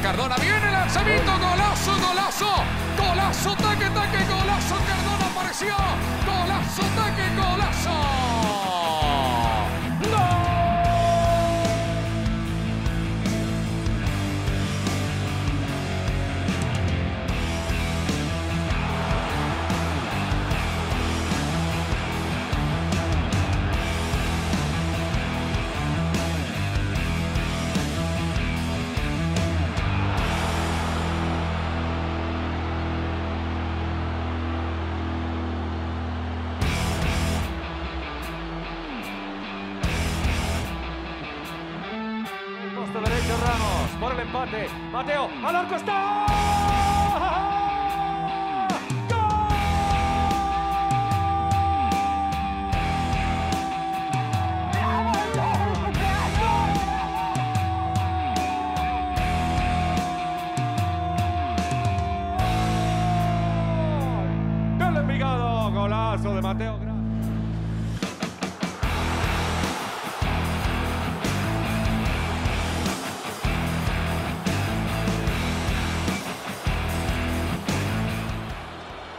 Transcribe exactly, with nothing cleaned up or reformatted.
Cardona. Viene el lanzamiento. Golazo, golazo. Golazo, taque, taque, golazo. Cardona apareció. Golazo, taque, golazo. Derecho Ramos por el empate. Mateo al arco está. ¡Gol! ¡Del Envigado! Golazo de Mateo.